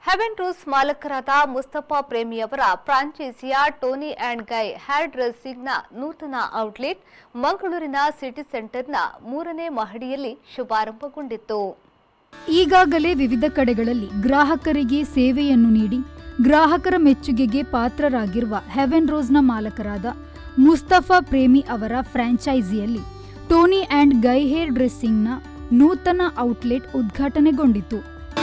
Heaven Rose ಮಾಲಕರಾದ ಮುಸ್ತಫಾ ಪ್ರೇಮಿಯವರ ಫ್ರಾಂಚೈಸಿಯ ಟೋನಿ ಆ್ಯಂಡ್ ಗೈ ಹೇರ್ ಡ್ರೆಸ್ಸಿಂಗ್ನ ನೂತನ ಔಟ್ಲೆಟ್ ಮಂಗಳೂರಿನ ಸಿಟಿ ಸೆಂಟರ್ನ 3ನೇ ಮಹಡಿಯಲ್ಲಿ ಶುಭಾರಂಭಗೊಂಡಿತ್ತು. ಈಗಾಗಲೇ ವಿವಿಧ ಕಡೆಗಳಲ್ಲಿ ಗ್ರಾಹಕರಿಗೆ ಸೇವೆಯನ್ನು ನೀಡಿ ಗ್ರಾಹಕರ ಮೆಚ್ಚುಗೆಗೆ ಪಾತ್ರರಾಗಿರುವ ಹೆವೆನ್ ರೋಸ್ನ ಮಾಲಕರಾದ ಮುಸ್ತಫಾ ಪ್ರೇಮಿ ಅವರ ಫ್ರಾಂಚೈಸಿಯಲ್ಲಿ ಟೋನಿ ಆ್ಯಂಡ್ ಗೈ ಹೇರ್ ಡ್ರೆಸ್ಸಿಂಗ್ನ ನೂತನ ಔಟ್ಲೆಟ್ ಉದ್ಘಾಟನೆಗೊಂಡಿತು.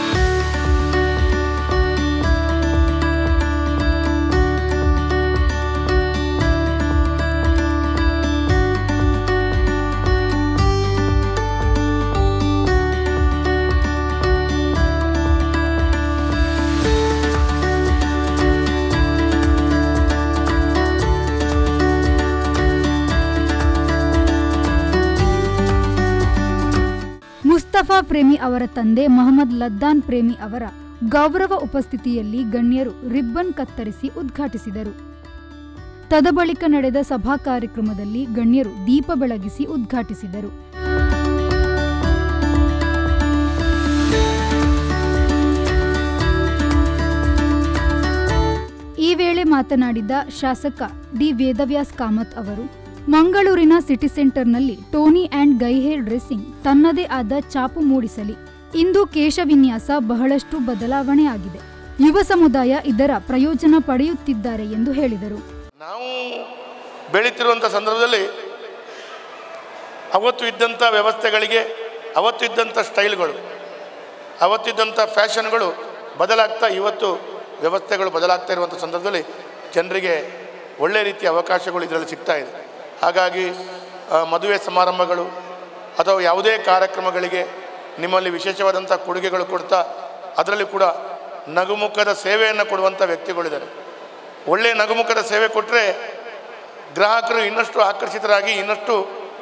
ಮುಸ್ತಫಾ ಪ್ರೇಮಿ ಅವರ ತಂದೆ ಮೊಹಮ್ಮದ್ ಲದ್ದಾನ್ ಪ್ರೇಮಿ ಅವರ ಗೌರವ ಉಪಸ್ಥಿತಿಯಲ್ಲಿ ಗಣ್ಯರು ರಿಬ್ಬನ್ ಕತ್ತರಿಸಿ ಉದ್ಘಾಟಿಸಿದರು. ತದಬಳಿಕ ನಡೆದ ಸಭಾ ಕಾರ್ಯಕ್ರಮದಲ್ಲಿ ಗಣ್ಯರು ದೀಪ ಬೆಳಗಿಸಿ ಉದ್ಘಾಟಿಸಿದರು. ಈ ವೇಳೆ ಮಾತನಾಡಿದ ಶಾಸಕ ಡಿ ವೇದವ್ಯಾಸ್ ಕಾಮತ್ ಅವರು, ಮಂಗಳೂರಿನ ಸಿಟಿ ಸೆಂಟರ್ನಲ್ಲಿ Toni and Guy hair dressing ತನ್ನದೇ ಆದ ಛಾಪು ಮೂಡಿಸಲಿ. ಇಂದು ಕೇಶವಿನ್ಯಾಸ ಬಹಳಷ್ಟು ಬದಲಾವಣೆಯಾಗಿದೆ. ಯುವ ಸಮುದಾಯ ಇದರ ಪ್ರಯೋಜನ ಪಡೆಯುತ್ತಿದ್ದಾರೆ ಎಂದು ಹೇಳಿದರು. ನಾವು ಬೆಳೀತಿರುವಂಥ ಸಂದರ್ಭದಲ್ಲಿ ಅವತ್ತು ಇದ್ದಂಥ ವ್ಯವಸ್ಥೆಗಳಿಗೆ, ಅವತ್ತು ಇದ್ದಂಥ ಸ್ಟೈಲ್ಗಳು, ಅವತ್ತಿದ್ದಂಥ ಫ್ಯಾಷನ್ಗಳು ಬದಲಾಗ್ತಾ ಇವತ್ತು ವ್ಯವಸ್ಥೆಗಳು ಬದಲಾಗ್ತಾ ಇರುವಂಥ ಸಂದರ್ಭದಲ್ಲಿ ಜನರಿಗೆ ಒಳ್ಳೆಯ ರೀತಿಯ ಅವಕಾಶಗಳು ಇದರಲ್ಲಿ ಸಿಗ್ತಾ ಇದೆ. ಹಾಗಾಗಿ ಮದುವೆ ಸಮಾರಂಭಗಳು ಅಥವಾ ಯಾವುದೇ ಕಾರ್ಯಕ್ರಮಗಳಿಗೆ ನಿಮ್ಮಲ್ಲಿ ವಿಶೇಷವಾದಂಥ ಕೊಡುಗೆಗಳು ಕೊಡ್ತಾ ಅದರಲ್ಲಿ ಕೂಡ ನಗುಮುಖದ ಸೇವೆಯನ್ನು ಕೊಡುವಂಥ ವ್ಯಕ್ತಿಗಳಿದ್ದಾರೆ. ಒಳ್ಳೆಯ ನಗುಮುಖದ ಸೇವೆ ಕೊಟ್ಟರೆ ಗ್ರಾಹಕರು ಇನ್ನಷ್ಟು ಆಕರ್ಷಿತರಾಗಿ ಇನ್ನಷ್ಟು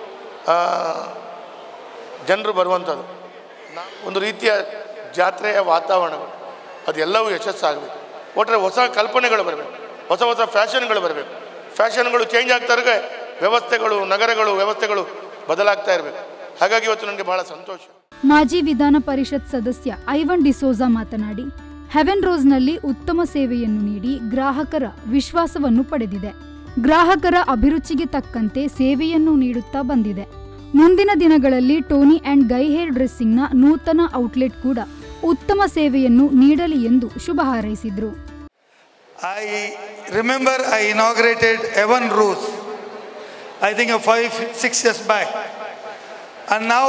ಜನರು ಬರುವಂಥದ್ದು. ಒಂದು ರೀತಿಯ ಜಾತ್ರೆಯ ವಾತಾವರಣಗಳು ಅದೆಲ್ಲವೂ ಯಶಸ್ಸಾಗಬೇಕು. ಒಟ್ಟರೆ ಹೊಸ ಕಲ್ಪನೆಗಳು ಬರಬೇಕು, ಹೊಸ ಹೊಸ ಫ್ಯಾಷನ್ಗಳು ಬರಬೇಕು. ಫ್ಯಾಷನ್ಗಳು ಚೇಂಜ್ ಆಗ್ತಾ ಇರೋ ವ್ಯವಸ್ಥೆಗಳು, ನಗರಗಳು, ವ್ಯವಸ್ಥೆಗಳು ಬದಲಾಗ್ತಾ ಇರಬೇಕು. ಹಾಗಾಗಿ ಇವತ್ತು ನನಗೆ ಬಹಳ ಸಂತೋಷ. ಮಾಜಿ ವಿಧಾನ ಪರಿಷತ್ ಸದಸ್ಯ ಐವನ್ ಡಿಸೋಜಾ ಮಾತನಾಡಿ, ಹೆವೆನ್ ರೋಸ್ನಲ್ಲಿ ಉತ್ತಮ ಸೇವೆಯನ್ನು ನೀಡಿ ಗ್ರಾಹಕರ ವಿಶ್ವಾಸವನ್ನು ಪಡೆದಿದೆ. ಗ್ರಾಹಕರ ಅಭಿರುಚಿಗೆ ತಕ್ಕಂತೆ ಸೇವೆಯನ್ನು ನೀಡುತ್ತಾ ಬಂದಿದೆ. ಮುಂದಿನ ದಿನಗಳಲ್ಲಿ ಟೋನಿ ಆ್ಯಂಡ್ ಗೈ ಹೇರ್ ಡ್ರೆಸ್ಸಿಂಗ್ನ ನೂತನ ಔಟ್ಲೆಟ್ ಕೂಡ ಉತ್ತಮ ಸೇವೆಯನ್ನು ನೀಡಲಿ ಎಂದು ಶುಭ ಹಾರೈಸಿದರು. I remember I inaugurated Heaven Rose, I think 5-6 years back, and now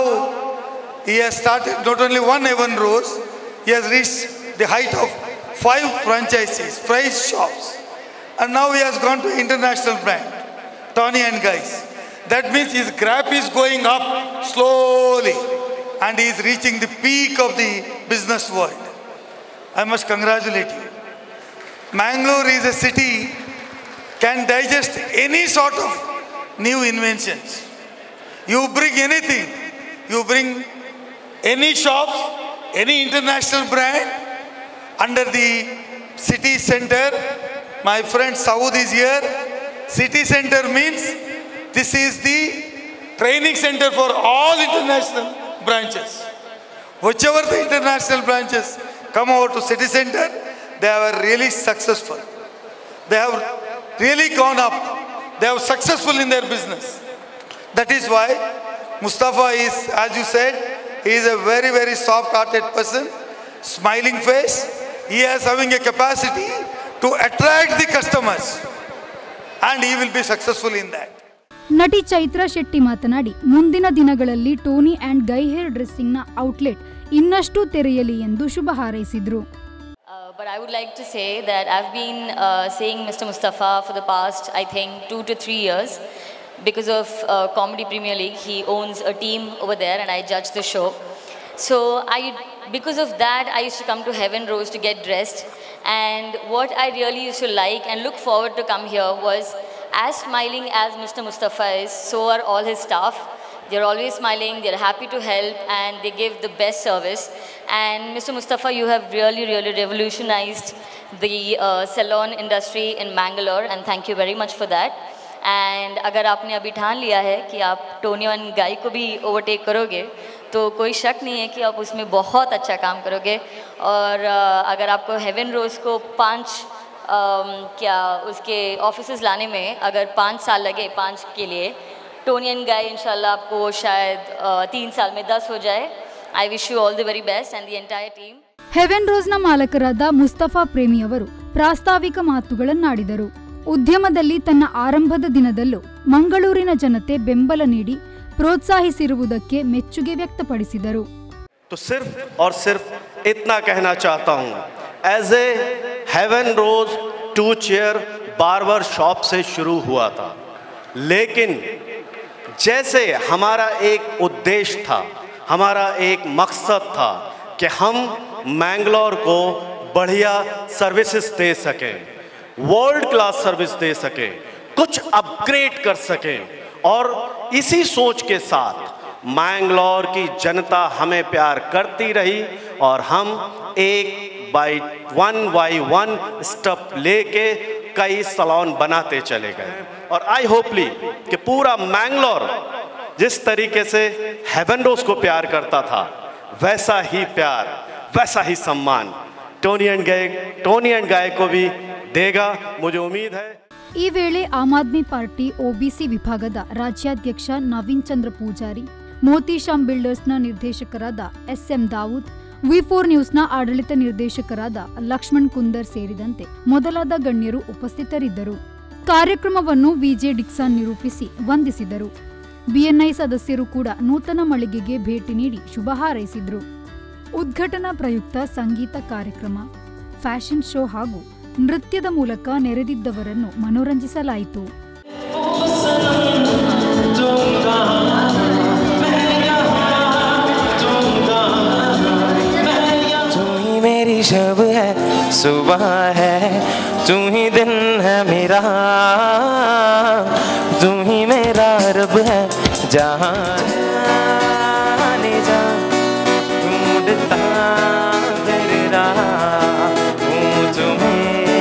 he has started not only one Heaven Rose, he has reached the height of 5 franchises, 5 shops, and now he has gone to international brand, Tony and Guys. That means his graph is going up slowly, and he is reaching the peak of the business world. I must congratulate you. Mangalore is a city can digest any sort of new inventions. You bring anything, you bring any shops, any international brand under the city center. My friend Saud is here. City center means this is the training center for all international branches. Whichever the international branches come over to city center, they are really successful. They have really gone up. They are successful in their business. That is why Mustafa is, as you said, he is a very, very soft-hearted person, smiling face. He is having a capacity to attract the customers, and he will be successful in that. ನಟಿ ಚೈತ್ರಾ ಶೆಟ್ಟಿ ಮಾತನಾಡಿ, ಮುಂದಿನ ದಿನಗಳಲ್ಲಿ Toni and Guy hair ಡ್ರೆಸ್ಸಿಂಗ್ನ outlet ಇನ್ನಷ್ಟು ತೆರೆಯಲಿ ಎಂದು ಶುಭ ಹಾರೈಸಿದರು. But I would like to say that I've been seeing Mr. Mustafa for the past, I think, 2 to 3 years. Because of Comedy Premier League, he owns a team over there and I judge the show. So because of that, I used to come to Heaven Rose to get dressed. And what I really used to like and look forward to come here was, as smiling as Mr. Mustafa is, so are all his staff. They're always smiling, they're happy to help, and they give the best service. And Mr. Mustafa, you have really, really revolutionized the salon industry in Mangalore, and thank you very much for that. And अगर आपने अभी ठान लिया है कि आप Tony और गाय को भी ओवरटेक करोगे, तो कोई शक नहीं है कि आप उसमें बहुत अच्छा काम करोगे। और अगर आपको हेवन रोज़ को 5 उसके ऑफिसेज लाने में अगर 5 साल लगे 5 के लिए, टोनी एंड गाय इंशाल्लाह आपको शायद 3 साल में 10 हो जाए। I wish you all the very best and the entire team. Heaven ರೋಸ್ನ ಮಾಲಕರಾದ ಮುಸ್ತಫಾ ಪ್ರೇಮಿ ಅವರು ಪ್ರಾಸ್ತಾವಿಕ ಮಾತುಗಳನ್ನಾಡಿದರು. ಉದ್ಯಮದಲ್ಲಿ ತನ್ನ ಆರಂಭದ ದಿನದಲ್ಲೂ ಮಂಗಳೂರಿನ ಜನತೆ ಬೆಂಬಲ ನೀಡಿ ಪ್ರೋತ್ಸಾಹಿಸಿರುವುದಕ್ಕೆ ಮೆಚ್ಚುಗೆ ವ್ಯಕ್ತಪಡಿಸಿದರು. तो सिर्फ और सिर्फ इतना कहना चाहता हूँ, as a Heaven Rose 2 chair barber shop से शुरू हुआ था, लेकिन जैसे हमारा एक उद्देश्य था, हमारा एक मकसद था कि हम मैंगलोर को बढ़िया सर्विसेज दे सकें, वर्ल्ड क्लास सर्विस दे सकें, कुछ अपग्रेड कर सकें, और इसी सोच के साथ मैंगलोर की जनता हमें प्यार करती रही और हम एक बाई वन स्टेप लेके कई सैलून बनाते चले गए। और आई होपली कि पूरा मैंगलोर जिस तरीके से हेवन रोज को प्यार करता था, वैसा ही प्यार, वैसा ही सम्मान टोनी एंड गाय को भी देगा, मुझे उम्मीद है। ಈ ವೇಳೆ ಆಮ್ ಆದ್ಮಿ ಪಾರ್ಟಿ ಒಬಿಸಿ ವಿಭಾಗದ ರಾಜ್ಯಾಧ್ಯಕ್ಷ ನವೀನ್ ಚಂದ್ರ ಪೂಜಾರಿ, ಮೋತಿಶಾಮ್ ಬಿಲ್ಡರ್ಸ್ನ ನಿರ್ದೇಶಕರಾದ ಎಸ್ಎಂ ದಾವೂದ್, ವಿ4 ನ್ಯೂಸ್ನ ಆಡಳಿತ ನಿರ್ದೇಶಕರಾದ ಲಕ್ಷ್ಮಣ್ ಕುಂದರ್ ಸೇರಿದಂತೆ ಮೊದಲಾದ ಗಣ್ಯರು ಉಪಸ್ಥಿತರಿದ್ದರು. ಕಾರ್ಯಕ್ರಮವನ್ನು ವಿಜೆ ಡಿಕ್ಸನ್ ನಿರೂಪಿಸಿ ವಂದಿಸಿದರು. ಬಿಎನ್ಐ ಸದಸ್ಯರು ಕೂಡ ನೂತನ ಮಳಿಗೆಗೆ ಭೇಟಿ ನೀಡಿ ಶುಭ ಹಾರೈಸಿದರು. ಉದ್ಘಾಟನಾ ಪ್ರಯುಕ್ತ ಸಂಗೀತ ಕಾರ್ಯಕ್ರಮ, ಫ್ಯಾಷನ್ ಶೋ ಹಾಗೂ ನೃತ್ಯದ ಮೂಲಕ ನೆರೆದಿದ್ದವರನ್ನು ಮನೋರಂಜಿಸಲಾಯಿತು. तू ही मेरी शब है, सुबह है, तू ही दिन है मेरा, तू ही मेरा रब है, जहाँ जा ढूंढता फिर रहा हूँ तुम्हें।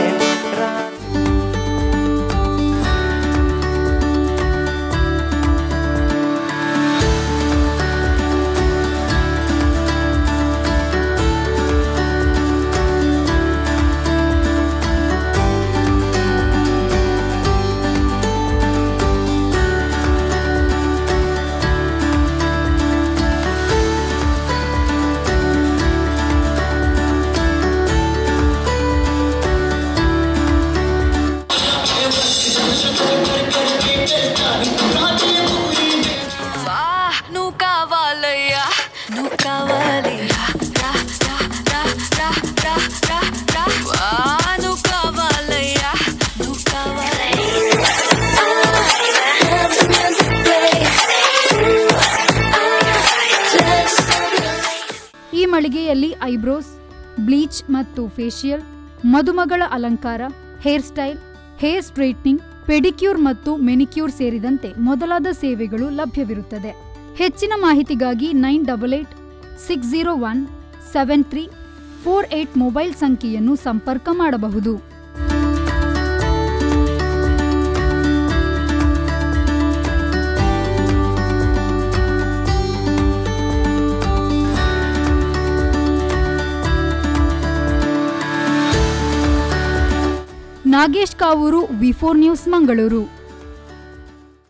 ಈ ಮಳಿಗೆಯಲ್ಲಿ ಐಬ್ರೋಸ್, ಬ್ಲೀಚ್ ಮತ್ತು ಫೇಶಿಯಲ್, ಮದುಮಗಳ ಅಲಂಕಾರ, hair style, hair straightening, pedicure ಮತ್ತು ಮೆನಿಕ್ಯೂರ್ ಸೇರಿದಂತೆ ಮೊದಲಾದ ಸೇವೆಗಳು ಲಭ್ಯವಿರುತ್ತದೆ. ಹೆಚ್ಚಿನ ಮಾಹಿತಿಗಾಗಿ 9886017348 ಮೊಬೈಲ್ ಸಂಖ್ಯೆಯನ್ನು ಸಂಪರ್ಕ ಮಾಡಬಹುದು. ನಾಗೇಶ್ ಕಾವೂರು, ವಿ4 ನ್ಯೂಸ್, ಮಂಗಳೂರು.